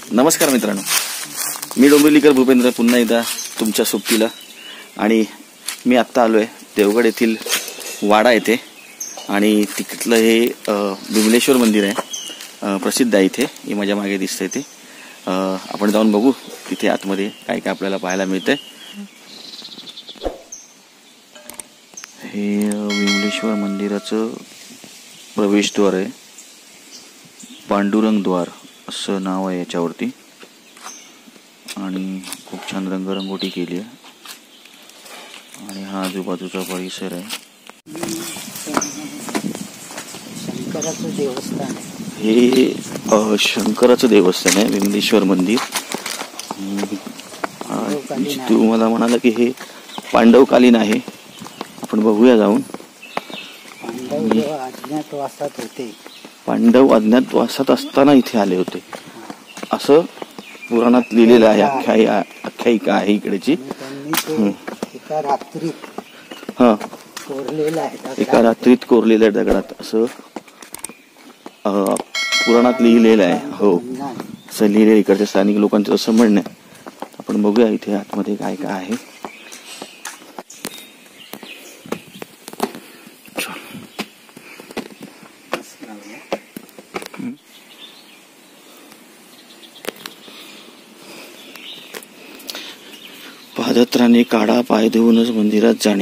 नमस्कार मित्रांनो, मी डोंबिवलीकर भूपेंद्र पुन्हा एकदा तुमच्या सोबतीला. आणि मी आत्ता आलो आहे देवगड येथील वाडा येथे. आणि तिथलं हे विमलेश्वर मंदिर आहे, प्रसिद्ध आहे इथे. हे माझ्या मागे दिसतंय ते. आपण जाऊन बघू तिथे आतमध्ये काय काय आपल्याला पाहायला मिळतंय. हे विमलेश्वर मंदिराचं प्रवेशद्वार आहे, पांडुरंग द्वार असं नाव आहे याच्यावरती. आणि खूप छान रंगरंगोटी केली आहे. आणि हा आजूबाजूचा परिसर आहे. शंकराचं देवस्थान हे शंकराचं देवस्थान आहे विमलेश्वर मंदिर. तुम्हाला म्हणाला की हे पांडवकालीन आहे. आपण बघूया जाऊन. अज्ञातवासात होते, पांडव अज्ञातवासात असताना इथे आले होते असं पुराणात लिहिलेलं आहे. आख्यायिका आहे इकडेची. एका रात्रीत कोरलेलं आहे, एका रात्रीत कोरलेल्या दगडात असं पुराणात लिहिलेलं आहे. हो, असं लिहिलेलं इकडच्या स्थानिक लोकांचं असं म्हणणं आहे. आपण बघूया इथे आतमध्ये काय काय आहे. पादत्राणे काढा, पाय धुवूनच मंदिरात जाणे.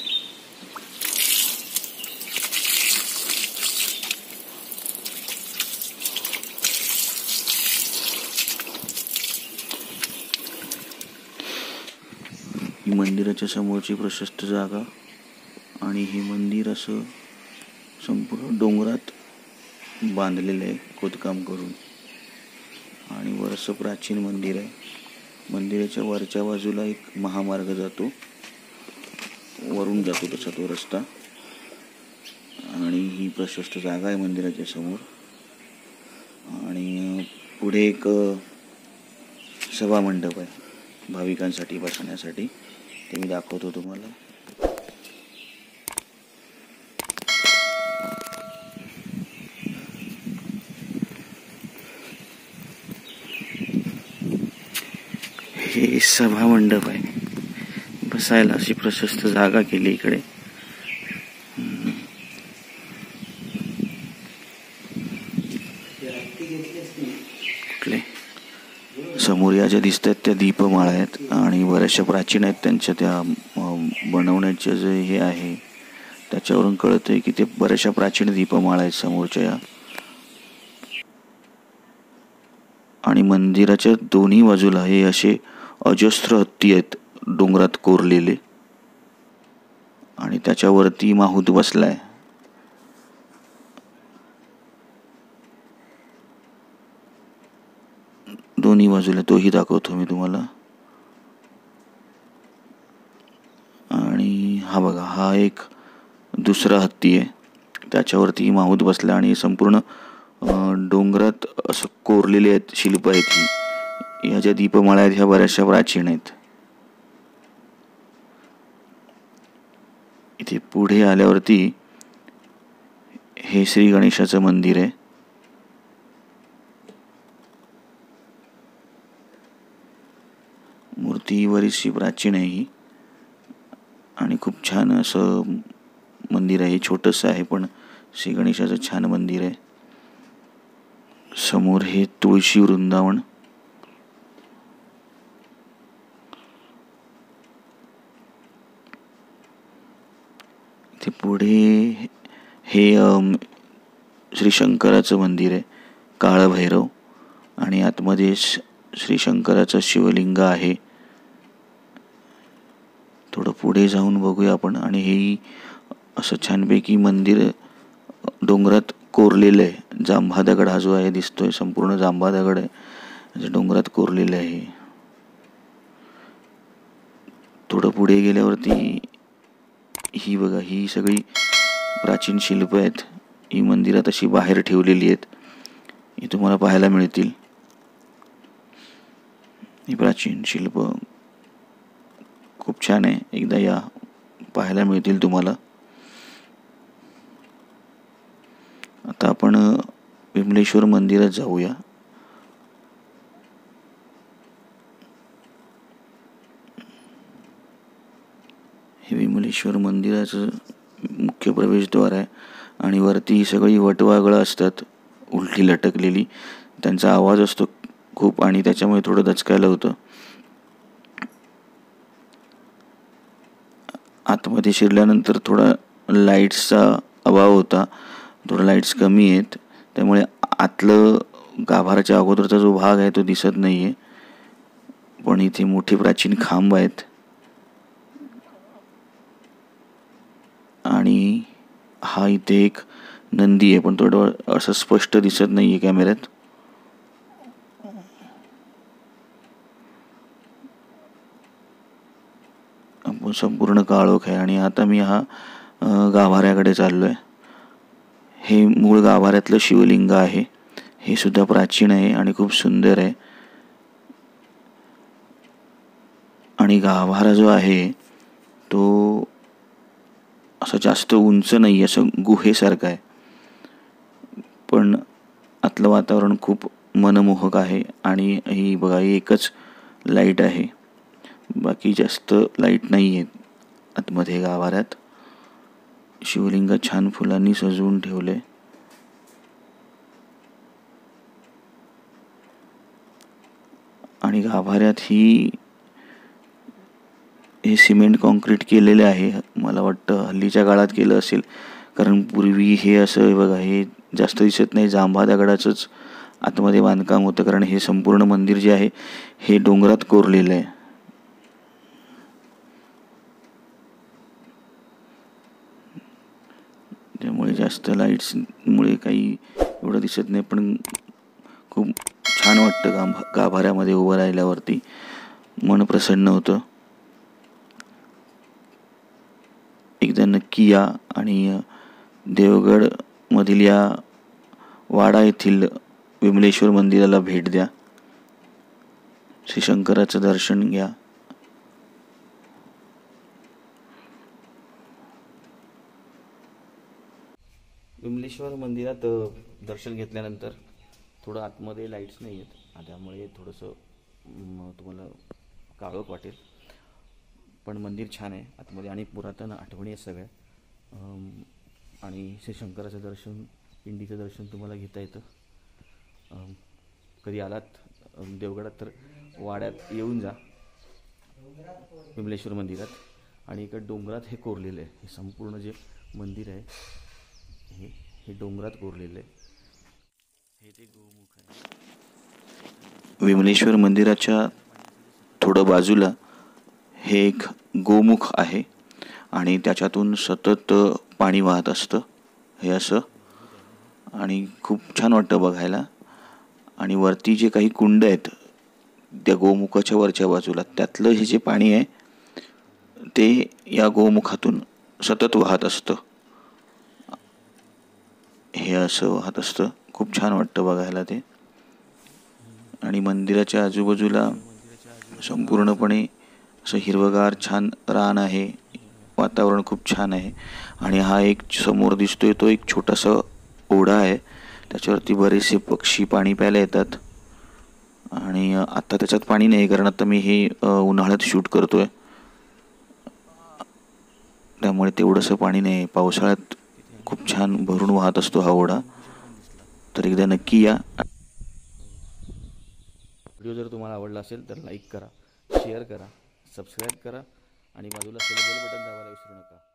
ही मंदिराच्या समोरची प्रशस्त जागा. आणि हे मंदिर असं संपूर्ण डोंगरात बांधलेलं आहे खोदकाम करून. आणि बरंचसं प्राचीन मंदिर आहे. मंदिराच्या वरच्या बाजूला एक महामार्ग जातो, वरून जातो तसा तो रस्ता. आणि ही प्रशस्त जागा आहे मंदिराच्या समोर. आणि पुढे एक सभा मंडप आहे भाविकांसाठी बसण्यासाठी. ते मी दाखवतो तुम्हाला. हे सभा मंडप आहे, बसायला अशी प्रशस्त जागा केली इकडे. कुठले समोर या ज्या दिसत आहेत त्या दीपमाळा आहेत. आणि बऱ्याचशा प्राचीन आहेत. त्यांच्या त्या बनवण्याचे जे हे आहे त्याच्यावरून कळतंय की ते बऱ्याचशा प्राचीन दीपमाळा आहेत समोरच्या या. आणि मंदिराच्या दोन्ही बाजूला हे असे अजस्त्र हत्ती आहेत डोंगरात कोरलेले. आणि त्याच्यावरती माहूत बसलाय. दोन्ही बाजूला तोही दाखवतो मी तुम्हाला. आणि हा बघा, हा एक दुसरा हत्ती आहे, त्याच्यावरती माहूत बसला. आणि संपूर्ण डोंगरात असं कोरलेले आहेत शिल्प आहेत. ही ह्या ज्या दीपमाळा आहेत ह्या बऱ्याचशा प्राचीन आहेत. इथे पुढे आल्यावरती हे श्री गणेशाचं मंदिर आहे. मूर्ती बरीचशी प्राचीन आहे ही. आणि खूप छान असं मंदिर आहे. छोटंसं आहे पण श्री गणेशाचं छान मंदिर आहे. समोर हे तुळशी वृंदावन. ते पुढे हे श्री शंकराचं मंदिर आहे, काळभैरव. आणि आतमध्ये श्री शंकराचं शिवलिंग आहे. थोडं पुढे जाऊन बघूया आपण. आणि हे असं छानपैकी मंदिर डोंगरात कोरलेलं आहे. जांभा दगड हा जो आहे दिसतोय, संपूर्ण जांभा दगड आहे, डोंगरात कोरलेलं आहे. थोडं पुढे गेल्यावरती ही बघा, ही सगळी प्राचीन शिल्प आहेत. ही मंदिरात अशी बाहेर ठेवलेली आहेत. ही तुम्हाला पाहायला मिळतील. ही प्राचीन शिल्प खूप छान आहे. एकदा या, पाहायला मिळतील तुम्हाला. आता आपण विमलेश्वर मंदिरात जाऊया. विमलेश्वर मंदिराचं मुख्य प्रवेशद्वार आहे आणि वरती ही सगळी वटवाघळं असतात उलटी लटकलेली, त्यांचा आवाज असतो खूप आणि त्याच्यामुळे थोडं दचकायला होतं. आतमध्ये शिरल्यानंतर थोडा लाईट्सचा अभाव होता, थोडा लाईट्स कमी आहेत, त्यामुळे आतलं गाभाऱ्याच्या अगोदरचा जो भाग आहे तो दिसत नाही आहे. पण इथे मोठे प्राचीन खांब आहेत आणि हा इथे एक नंदी आहे, पण थोडं असं स्पष्ट दिसत नाही आहे कॅमेऱ्यात. संपूर्ण काळोख आहे आणि आता मी हा गाभाऱ्याकडे चाललो आहे. हे मूळ गाभाऱ्यातलं शिवलिंग आहे. हे सुद्धा प्राचीन आहे आणि खूप सुंदर आहे. आणि गाभारा जो आहे तो असं जास्त उंच नाही, असं गुहेसारखं आहे, पण आतलं वातावरण खूप मनमोहक आहे. आणि ही बघा, एकच लाईट आहे, बाकी जास्त लाईट नाही आहे आतमध्ये गाभाऱ्यात. शिवलिंग छान फुलांनी सजवून ठेवले. आणि गाभाऱ्यात हे सिमेंट कॉन्क्रीट केलेले आहे. मला वाटतं हल्लीच्या काळात केलं असेल, कारण पूर्वी हे असं बघा, हे जास्त दिसत नाही, जांभा दगडाचंच आतमध्ये बांधकाम होतं, कारण हे संपूर्ण मंदिर जे आहे हे डोंगरात कोरलेलं आहे. त्यामुळे जास्त लाईट्समुळे काही एवढं दिसत नाही, पण खूप छान वाटतं गाभाऱ्यामध्ये उभं राहिल्यावरती, मन प्रसन्न होतं. एकदा नक्की या आणि देवगडमधील या वाडा येथील विमलेश्वर मंदिराला भेट द्या. श्री शंकराचं दर्शन घ्या. विमलेश्वर मंदिरात दर्शन घेतल्यानंतर थोडं आतमध्ये लाईट्स नाही आहेत, त्यामुळे थोडंसं तुम्हाला काळोख वाटेल, पण मंदिर छान आहे आतमध्ये आणि पुरातन आठवणी आहेत सगळ्या. आणि श्री शंकराचं दर्शन, पिंडीचं दर्शन तुम्हाला घेता येतं. कधी आलात देवगडात तर वाड्यात येऊन जा विमलेश्वर मंदिरात. आणि एका डोंगरात हे कोरलेलं आहे, हे संपूर्ण जे मंदिर आहे हे डोंगरात कोरलेलं आहे. हे ते गोमुख आहे. विमलेश्वर मंदिराच्या थोडं बाजूला हे एक गोमुख आहे आणि त्याच्यातून सतत पाणी वाहत असतं हे असं, आणि खूप छान वाटतं बघायला. आणि वरती जे काही कुंड आहेत त्या गोमुखाच्या वरच्या बाजूला, त्यातलं हे जे पाणी आहे ते या गोमुखातून सतत वाहत असतं, हे असं वाहत असतं. खूप छान वाटतं बघायला ते. आणि मंदिराच्या आजूबाजूला संपूर्णपणे असं हिरवगार छान रान आहे, वातावरण खूप छान आहे. आणि हा एक समोर दिसतोय तो एक छोटासा ओढा आहे, त्याच्यावरती बरेचसे पक्षी पाणी प्यायला येतात. आणि आता त्याच्यात पाणी नाही, कारण आता मी हे उन्हाळ्यात शूट करतोय, त्यामुळे तेवढंसं पाणी नाही. पावसाळ्यात खूप छान भरून वाहत असतो हा ओढा. तर एकदा नक्की या. व्हिडिओ जर तुम्हाला आवडला असेल तर लाईक करा, शेअर करा, सबस्क्राईब करा आणि बाजूला बेल बटन दाबायला विसरू नका.